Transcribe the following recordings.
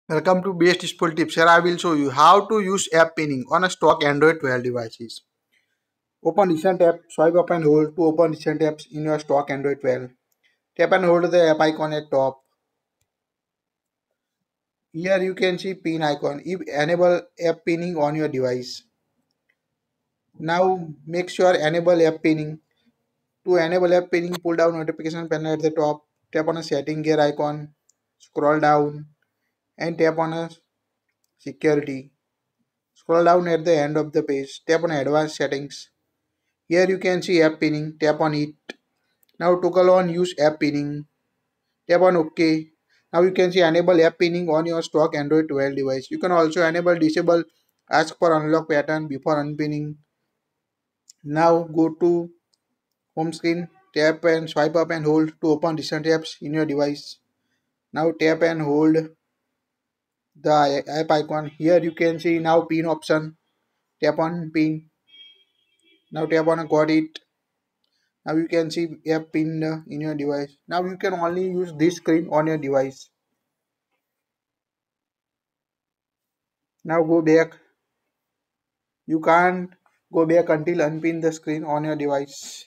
Welcome to Bestuseful Tips. Here I will show you how to use app pinning on a stock Android 12 devices. Open recent app, swipe up and hold to open recent apps in your stock Android 12. Tap and hold the app icon at top. Here you can see pin icon. If enable app pinning on your device. Now make sure enable app pinning. To enable app pinning, pull down notification panel at the top. Tap on a setting gear icon. Scroll down and tap on a security. Scroll down at the end of the page. Tap on advanced settings. Here you can see app pinning, tap on it. Now toggle on use app pinning, tap on OK. Now you can see enable app pinning on your stock Android 12 device. You can also enable disable ask for unlock pattern before unpinning. Now go to home screen, tap and swipe up and hold to open recent apps in your device. Now tap and hold the app icon. Here you can see now pin option. Tap on pin. Now tap on got it. Now you can see app pinned in your device. Now you can only use this screen on your device. Now go back. You can't go back until unpin the screen on your device.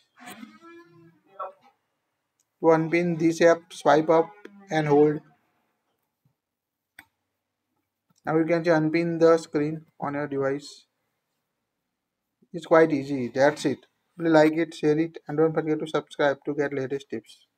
To unpin this app, swipe up and hold. Now you can see unpin the screen on your device. It's quite easy. That's it. If you like it, share it, and don't forget to subscribe to get latest tips.